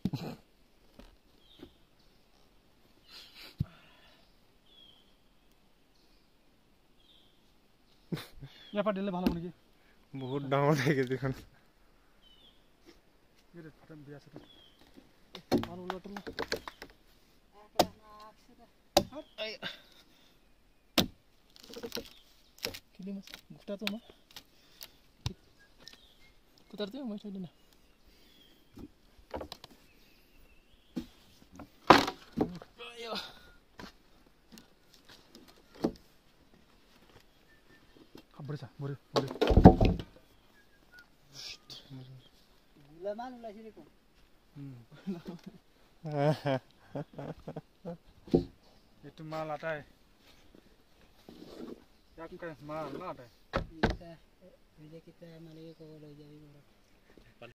ইয়াৰ পৰা দিলে ভাল হ'ব নেকি? বহুত ডাঙৰ থাকে যিখন itu mal atai. Yak maal na atai. Kita malah kalau jadi